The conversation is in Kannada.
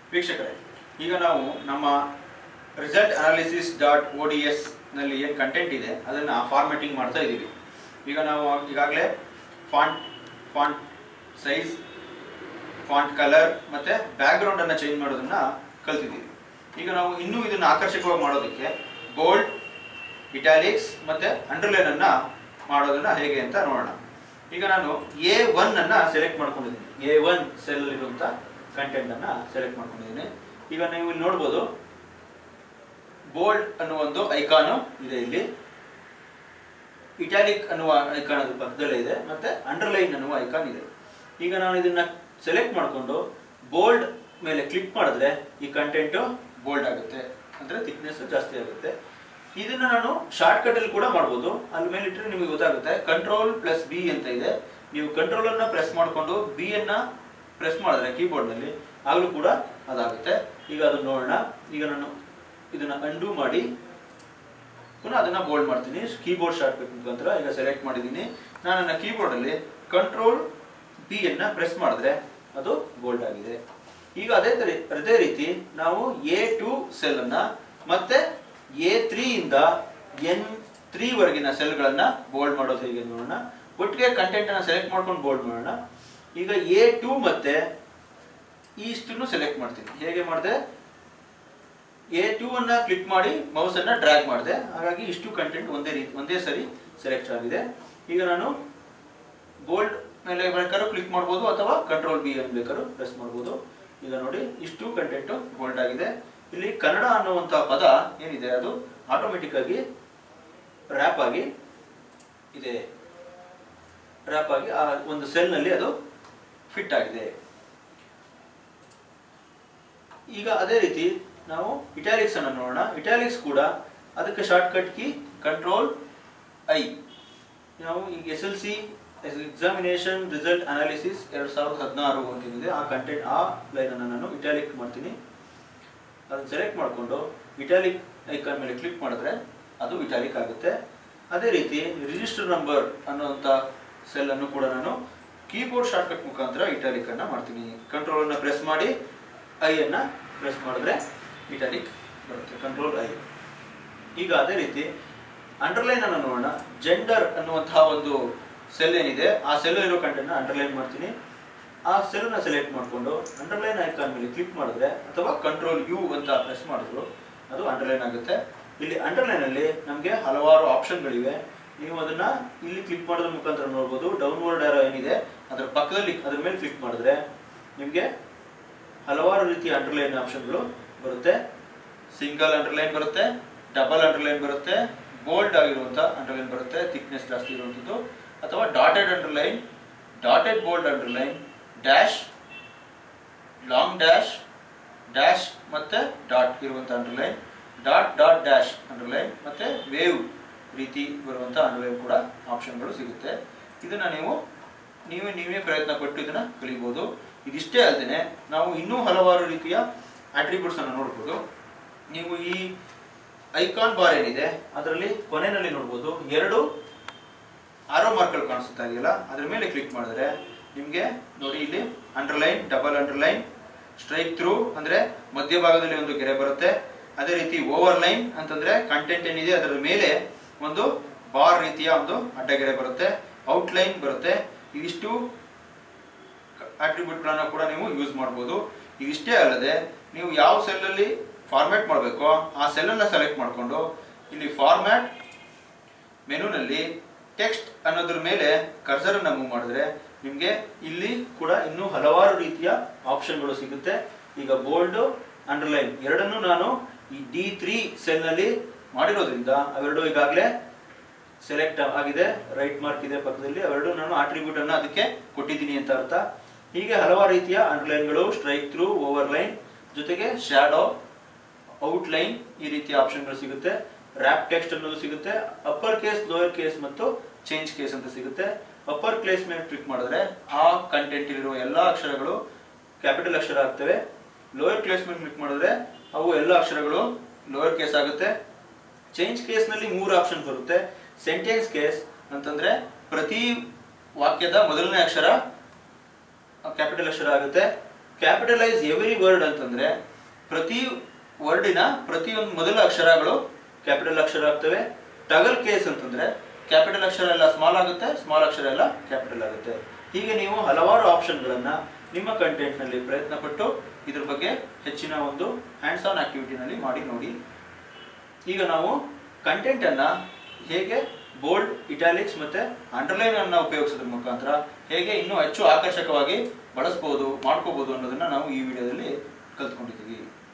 ವೀಕ್ಷಕರೇ, ಈಗ ನಾವು ನಮ್ಮ ರಿಸಲ್ಟ್ ಅನಾಲಿಸಿಸ್ ಡಾಟ್ ODS ನಲ್ಲಿ ಏನು ಕಂಟೆಂಟ್ ಇದೆ ಅದನ್ನು ಫಾರ್ಮ್ಯಾಟಿಂಗ್ ಮಾಡ್ತಾ ಇದ್ದೀವಿ. ಈಗ ನಾವು ಈಗಾಗಲೇ ಫಾಂಟ್ ಸೈಜ್, ಫಾಂಟ್ ಕಲರ್ ಮತ್ತು ಬ್ಯಾಕ್ಗ್ರೌಂಡನ್ನು ಚೇಂಜ್ ಮಾಡೋದನ್ನು ಕಲ್ತಿದ್ದೀವಿ. ಈಗ ನಾವು ಇನ್ನೂ ಇದನ್ನು ಆಕರ್ಷಕವಾಗಿ ಮಾಡೋದಕ್ಕೆ ಬೋಲ್ಡ್, ಇಟಾಲಿಕ್ಸ್ ಮತ್ತು ಅಂಡರ್ಲೈನನ್ನು ಮಾಡೋದನ್ನು ಹೇಗೆ ಅಂತ ನೋಡೋಣ. ಈಗ ನಾನು A1 ಅನ್ನು ಸೆಲೆಕ್ಟ್ ಮಾಡ್ಕೊಂಡಿದ್ದೀನಿ. A1 ಸೆಲ್ಲಲ್ಲಿರುವಂಥ ಕಂಟೆಂಟನ್ನು ಸೆಲೆಕ್ಟ್ ಮಾಡ್ಕೊಂಡಿದ್ದೀನಿ. ಈಗ ನೀವು ಇಲ್ಲಿ ನೋಡ್ಬೋದು, ಬೋಲ್ಡ್ ಅನ್ನುವ ಒಂದು ಐಕಾನು ಇದೆ, ಇಲ್ಲಿ ಇಟಾಲಿಕ್ ಅನ್ನುವ ಐಕಾನ್ ಅದ್ರ ಪಕ್ಕದಲ್ಲೇ ಇದೆ, ಮತ್ತೆ ಅಂಡರ್ಲೈನ್ ಅನ್ನುವ ಐಕಾನ್ ಇದೆ. ಈಗ ನಾನು ಇದನ್ನ ಸೆಲೆಕ್ಟ್ ಮಾಡಿಕೊಂಡು ಬೋಲ್ಡ್ ಮೇಲೆ ಕ್ಲಿಕ್ ಮಾಡಿದ್ರೆ ಈ ಕಂಟೆಂಟು ಬೋಲ್ಡ್ ಆಗುತ್ತೆ, ಅಂದರೆ ಥಿಕ್ನೆಸ್ ಜಾಸ್ತಿ ಆಗುತ್ತೆ. ಇದನ್ನ ನಾನು ಶಾರ್ಟ್ ಕಟ್ ಅಲ್ಲಿ ಕೂಡ ಮಾಡ್ಬೋದು. ಅಲ್ಲಿ ಮೇಲೆ ಇಟ್ಟರೆ ನಿಮಗೆ ಗೊತ್ತಾಗುತ್ತೆ. Ctrl+B ಅಂತ ಇದೆ. ನೀವು ಕಂಟ್ರೋಲ್ ಅನ್ನ ಪ್ರೆಸ್ ಮಾಡಿಕೊಂಡು B ಅನ್ನ ಪ್ರೆಸ್ ಮಾಡಿದ್ರೆ ಕೀಬೋರ್ಡ್ ನಲ್ಲಿ ಆಗಲೂ ಕೂಡ ಅದಾಗುತ್ತೆ. ಈಗ ಅದನ್ನ ನೋಡೋಣ. ಈಗ ನಾನು ಇದನ್ನ ಅಂಡು ಮಾಡಿ ಪುನಃ ಅದನ್ನ ಬೋಲ್ಡ್ ಮಾಡ್ತೀನಿ ಕೀಬೋರ್ಡ್ ಶಾರ್ಟ್ ಕಟ್ ಮುಖಾಂತರ. ಈಗ ಸೆಲೆಕ್ಟ್ ಮಾಡಿದ್ದೀನಿ. ನಾನು ನನ್ನ ಕೀಬೋರ್ಡ್ ಅಲ್ಲಿ Ctrl+B ಅನ್ನ ಪ್ರೆಸ್ ಮಾಡಿದ್ರೆ ಅದು ಬೋಲ್ಡ್ ಆಗಿದೆ. ಈಗ ಅದೇ ರೀತಿ ನಾವು A2 ಸೆಲ್ ಅನ್ನ ಮತ್ತೆ A3 ಇಂದ N3 ವರೆಗಿನ ಸೆಲ್ಗಳನ್ನ ಬೋಲ್ಡ್ ಮಾಡೋದು ಹೇಗೆ ನೋಡೋಣ. ಒಟ್ಟಿಗೆ ಕಂಟೆಂಟ್ ಅನ್ನ ಸೆಲೆಕ್ಟ್ ಮಾಡ್ಕೊಂಡು ಬೋಲ್ಡ್ ಮಾಡೋಣ. ಈಗ A2 ಮತ್ತೆ ಇಷ್ಟನ್ನು ಸೆಲೆಕ್ಟ್ ಮಾಡ್ತೀನಿ. ಹೇಗೆ ಮಾಡಿದೆ? A2 ಅನ್ನ ಕ್ಲಿಕ್ ಮಾಡಿ ಮೌಸ್ ಅನ್ನ ಡ್ರ್ಯಾಗ್ ಮಾಡಿದೆ, ಹಾಗಾಗಿ ಇಷ್ಟು ಕಂಟೆಂಟ್ ಒಂದೇ ಸರಿ ಸೆಲೆಕ್ಟ್ ಆಗಿದೆ. ಈಗ ನಾನು ಬೋಲ್ಡ್ ಮೇಲೆ ಬೇಕಾದ್ರೂ ಕ್ಲಿಕ್ ಮಾಡ್ಬೋದು ಅಥವಾ Ctrl+B ಅನ್ನು ಬೇಕಾದ್ರೂ ಪ್ರೆಸ್ ಮಾಡ್ಬೋದು. ಈಗ ನೋಡಿ, ಇಷ್ಟು ಕಂಟೆಂಟ್ ಬೋಲ್ಡ್ ಆಗಿದೆ. ಇಲ್ಲಿ ಕನ್ನಡ ಅನ್ನುವಂಥ ಪದ ಏನಿದೆ ಅದು ಆಟೋಮೆಟಿಕ್ ಆಗಿ ರ್ಯಾಪ್ ಆಗಿ ಇದೆ, ರ್ಯಾಪ್ ಆಗಿ ಆ ಒಂದು ಸೆಲ್ ನಲ್ಲಿ ಅದು ಫಿಟ್ ಆಗಿದೆ. ಈಗ ಅದೇ ರೀತಿ ನಾವು ಇಟಾಲಿಕ್ಸ್ ಅನ್ನು ನೋಡೋಣ. ಇಟಾಲಿಕ್ಸ್ ಕೂಡ ಅದಕ್ಕೆ ಶಾರ್ಟ್ ಕಟ್ ಕೀ Ctrl+I. ನಾವು ಈಗ SLC ಎಕ್ಸಾಮಿನೇಷನ್ ರಿಸಲ್ಟ್ ಅನಾಲಿಸಿಸ್ 2016 ಅಂತಿದೆ. ಆ ಕಂಟೆಂಟ್ ಆ ಲೈನ್ ಅನ್ನು ನಾನು ಇಟಾಲಿಕ್ ಮಾಡ್ತೀನಿ. ಅದನ್ನು ಸೆಲೆಕ್ಟ್ ಮಾಡಿಕೊಂಡು ಇಟಾಲಿಕ್ ಐಕಾನ್ ಮೇಲೆ ಕ್ಲಿಕ್ ಮಾಡಿದ್ರೆ ಅದು ಇಟಾಲಿಕ್ ಆಗುತ್ತೆ. ಅದೇ ರೀತಿ ರಿಜಿಸ್ಟರ್ ನಂಬರ್ ಅನ್ನುವಂಥ ಸೆಲ್ ಅನ್ನು ಕೂಡ ನಾನು ಕೀಬೋರ್ಡ್ ಶಾರ್ಟ್ಕಟ್ ಮುಖಾಂತರ ಇಟಾಲಿಕ್ ಅನ್ನ ಮಾಡ್ತೀನಿ. ಕಂಟ್ರೋಲ್ ಅನ್ನ ಪ್ರೆಸ್ ಮಾಡಿ ಐ ಅನ್ನ ಪ್ರೆಸ್ ಮಾಡಿದ್ರೆ ಇಟಾಲಿಕ್ ಬರುತ್ತೆ, Ctrl+I. ಈಗ ಅದೇ ರೀತಿ ಅಂಡರ್ಲೈನ್ ಅನ್ನು ನೋಡೋಣ. ಜೆಂಡರ್ ಅನ್ನುವಂತಹ ಒಂದು ಸೆಲ್ ಏನಿದೆ ಆ ಸೆಲ್ ಇರೋ ಕಂಟೆಂಟ್ ಅಂಡರ್ಲೈನ್ ಮಾಡ್ತೀನಿ. ಆ ಸೆಲ್ ನ ಸೆಲೆಕ್ಟ್ ಮಾಡಿಕೊಂಡು ಅಂಡರ್ಲೈನ್ ಐಕಾನ್ ಮೇಲೆ ಕ್ಲಿಕ್ ಮಾಡಿದ್ರೆ ಅಥವಾ Ctrl+U ಅಂತ ಪ್ರೆಸ್ ಮಾಡಿದ್ರು ಅದು ಅಂಡರ್ಲೈನ್ ಆಗುತ್ತೆ. ಇಲ್ಲಿ ಅಂಡರ್ಲೈನ್ ಅಲ್ಲಿ ನಮಗೆ ಹಲವಾರು ಆಪ್ಷನ್ಗಳಿವೆ. ನೀವು ಅದನ್ನ ಇಲ್ಲಿ ಕ್ಲಿಕ್ ಮಾಡೋದ್ರ ಮುಖಾಂತರ ನೋಡ್ಬೋದು. ಡೌನ್ವರ್ಡ್ ಆರೋ ಏನಿದೆ ಅದರ ಪಕ್ಕದಲ್ಲಿ ಅದ್ರ ಮೇಲೆ ಕ್ಲಿಕ್ ಮಾಡಿದ್ರೆ ನಿಮಗೆ ಹಲವಾರು ರೀತಿಯ ಅಂಡರ್ಲೈನ್ ಆಪ್ಷನ್ಗಳು ಬರುತ್ತೆ. ಸಿಂಗಲ್ ಅಂಡರ್ಲೈನ್ ಬರುತ್ತೆ, ಡಬಲ್ ಅಂಡರ್ಲೈನ್ ಬರುತ್ತೆ, ಬೋಲ್ಡ್ ಆಗಿರುವಂಥ ಅಂಡರ್ಲೈನ್ ಬರುತ್ತೆ, ಥಿಕ್ನೆಸ್ ಜಾಸ್ತಿ ಇರುವಂಥದ್ದು, ಅಥವಾ dotted underline, dotted bold underline, dash, long dash, dash ಮತ್ತೆ ಡಾಟ್ ಇರುವಂಥ underline, dot dot dash underline, ಮತ್ತೆ ವೇವ್ ರೀತಿ ಬರುವಂಥ ಅಂಡರ್ಲೈನ್ ಕೂಡ ಆಪ್ಷನ್ಗಳು ಸಿಗುತ್ತೆ. ಇದನ್ನ ನೀವೇ ಪ್ರಯತ್ನ ಪಟ್ಟು ಇದನ್ನ ಕಲಿಬಹುದು. ಇದಿಷ್ಟೇ ಅಲ್ಲದೆ ನಾವು ಇನ್ನೂ ಹಲವಾರು ರೀತಿಯ ಅಟ್ರಿಬ್ಯೂಟ್ಸ್ ಅನ್ನು ನೋಡ್ಬೋದು. ನೀವು ಈ ಐಕಾನ್ ಬಾರ್ ಏನಿದೆ ಅದರಲ್ಲಿ ಕೊನೆಯಲ್ಲಿ ನೋಡ್ಬೋದು 2 ಆರೋ ಮಾರ್ಕ್ಗಳು ಕಾಣಿಸ್ತಾ ಇದೆಯಲ್ಲ, ಅದ್ರ ಮೇಲೆ ಕ್ಲಿಕ್ ಮಾಡಿದ್ರೆ ನಿಮಗೆ ನೋಡಿ ಇಲ್ಲಿ underline, double underline, strike through ಅಂದ್ರೆ ಮಧ್ಯಭಾಗದಲ್ಲಿ ಒಂದು ಗೆರೆ ಬರುತ್ತೆ. ಅದೇ ರೀತಿ ಓವರ್ಲೈನ್ ಅಂತಂದ್ರೆ ಕಂಟೆಂಟ್ ಏನಿದೆ ಅದರ ಮೇಲೆ ಒಂದು ಬಾರ್ ರೀತಿಯ ಒಂದು ಅಡ್ಡಗೆರೆ ಬರುತ್ತೆ, ಔಟ್ಲೈನ್ ಬರುತ್ತೆ. ಇದಿಷ್ಟು ಅಟ್ರಿಬ್ಯೂಟ್ಗಳನ್ನ ಕೂಡ ನೀವು ಯೂಸ್ ಮಾಡ್ಬೋದು. ಇದಿಷ್ಟೇ ಅಲ್ಲದೆ ನೀವು ಯಾವ ಸೆಲ್ ಅಲ್ಲಿ ಫಾರ್ಮ್ಯಾಟ್ ಮಾಡಬೇಕೋ ಆ ಸೆಲ್ ಅನ್ನ ಸೆಲೆಕ್ಟ್ ಮಾಡಿಕೊಂಡು ಇಲ್ಲಿ ಫಾರ್ಮ್ಯಾಟ್ ಮೆನುನಲ್ಲಿ ಟೆಕ್ಸ್ಟ್ ಅನ್ನೋದ್ರ ಮೇಲೆ ಕರ್ಸರ್ ಅನ್ನ ಮೂವ್ ಮಾಡಿದ್ರೆ ನಿಮಗೆ ಇಲ್ಲಿ ಕೂಡ ಇನ್ನೂ ಹಲವಾರು ರೀತಿಯ ಆಪ್ಷನ್ಗಳು ಸಿಗುತ್ತೆ. ಈಗ ಬೋಲ್ಡ್, ಅಂಡರ್ಲೈನ್ ಎರಡನ್ನೂ ನಾನು ಈ D3 ಸೆಲ್ ನಲ್ಲಿ ಮಾಡಿರೋದ್ರಿಂದ ಅವೆರಡು ಈಗಾಗಲೇ ಸೆಲೆಕ್ಟ್ ಆಗಿದೆ, ರೈಟ್ ಮಾರ್ಕ್ ಇದೆ ಪಕ್ಕದಲ್ಲಿ. ಅವೆರಡು ನಾನು ಆಟ್ರಿಬ್ಯೂಟ್ ಅನ್ನ ಅದಕ್ಕೆ ಕೊಟ್ಟಿದ್ದೀನಿ ಅಂತ ಅರ್ಥ. ಹೀಗೆ ಹಲವಾರು ರೀತಿಯ ಅಂಡರ್ಲೈನ್ಗಳು, ಸ್ಟ್ರೈಕ್ ಥ್ರೂ, ಓವರ್ಲೈನ್, ಜೊತೆಗೆ ಶ್ಯಾಡೋ, ಔಟ್ಲೈನ್ ಈ ರೀತಿಯ ಆಪ್ಷನ್ಗಳು ಸಿಗುತ್ತೆ. ರ್ಯಾಪ್ ಟೆಕ್ಸ್ಟ್ ಅನ್ನೋದು ಸಿಗುತ್ತೆ. ಅಪ್ಪರ್ ಕೇಸ್, ಲೋಯರ್ ಕೇಸ್ ಮತ್ತು ಚೇಂಜ್ ಕೇಸ್ ಅಂತ ಸಿಗುತ್ತೆ. ಅಪ್ಪರ್ ಕೇಸ್ ಮೇಲೆ ಕ್ಲಿಕ್ ಮಾಡಿದ್ರೆ ಆ ಕಂಟೆಂಟ್ ಇರುವ ಎಲ್ಲಾ ಅಕ್ಷರಗಳು ಕ್ಯಾಪಿಟಲ್ ಅಕ್ಷರ ಆಗ್ತವೆ. ಲೋಯರ್ ಕೇಸ್ ಮೇಲೆ ಕ್ಲಿಕ್ ಮಾಡಿದ್ರೆ ಅವು ಎಲ್ಲ ಅಕ್ಷರಗಳು ಲೋಯರ್ ಕೇಸ್ ಆಗುತ್ತೆ. ಚೇಂಜ್ ಕೇಸ್ ನಲ್ಲಿ 3 ಆಪ್ಷನ್ ಬರುತ್ತೆ. ಸೆಂಟೆನ್ಸ್ ಕೇಸ್ ಅಂತಂದ್ರೆ ಪ್ರತಿ ವಾಕ್ಯದ ಮೊದಲನೇ ಅಕ್ಷರ ಕ್ಯಾಪಿಟಲ್ ಅಕ್ಷರ ಆಗುತ್ತೆ. ಕ್ಯಾಪಿಟಲೈಸ್ ಎವ್ರಿ ವರ್ಡ್ ಅಂತಂದ್ರೆ ಪ್ರತಿ ವರ್ಡಿನ ಪ್ರತಿಯೊಂದು ಮೊದಲ ಅಕ್ಷರಗಳು ಕ್ಯಾಪಿಟಲ್ ಅಕ್ಷರ ಆಗ್ತವೆ. ಟಗಲ್ ಕೇಸ್ ಅಂತಂದ್ರೆ ಕ್ಯಾಪಿಟಲ್ ಅಕ್ಷರ ಎಲ್ಲ ಸ್ಮಾಲ್ ಆಗುತ್ತೆ, ಸ್ಮಾಲ್ ಅಕ್ಷರ ಎಲ್ಲ ಕ್ಯಾಪಿಟಲ್ ಆಗುತ್ತೆ. ಹೀಗೆ ನೀವು ಹಲವಾರು ಆಪ್ಷನ್ಗಳನ್ನ ನಿಮ್ಮ ಕಂಟೆಂಟ್ ನಲ್ಲಿ ಪ್ರಯತ್ನ ಪಟ್ಟು ಇದ್ರ ಬಗ್ಗೆ ಹೆಚ್ಚಿನ ಒಂದು ಹ್ಯಾಂಡ್ಸ್ ಆನ್ ಆಕ್ಟಿವಿಟಿನಲ್ಲಿ ಮಾಡಿ ನೋಡಿ. ಈಗ ನಾವು ಕಂಟೆಂಟ್ ಅನ್ನ ಹೇಗೆ ಬೋಲ್ಡ್, ಇಟಾಲಿಕ್ಸ್ ಮತ್ತೆ ಅಂಡರ್ಲೈನ್ ಅನ್ನ ಉಪಯೋಗಿಸೋದ್ರ ಮುಖಾಂತರ ಹೇಗೆ ಇನ್ನೂ ಹೆಚ್ಚು ಆಕರ್ಷಕವಾಗಿ ಬಳಸಬಹುದು, ಮಾಡ್ಕೋಬಹುದು ಅನ್ನೋದನ್ನ ನಾವು ಈ ವಿಡಿಯೋದಲ್ಲಿ ಕಲ್ತ್ಕೊಂಡಿದ್ದೀವಿ.